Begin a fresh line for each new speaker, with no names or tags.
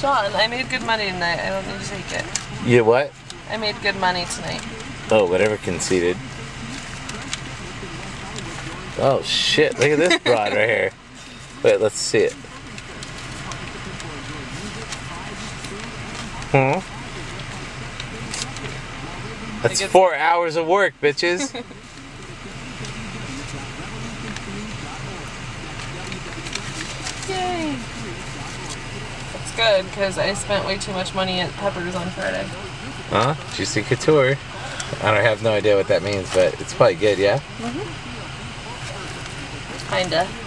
Sean, I made good money tonight. I don't need to take it.
You what?
I made good money tonight.
Oh, whatever, conceded. Oh shit, look at this broad right here. Wait, let's see it. That's 4 hours of work, bitches.
Yay! That's good, because I spent way too much money at Pepper's on Friday.
Huh? Juicy Couture. I don't have no idea what that means, but it's probably good, yeah?
Kinda.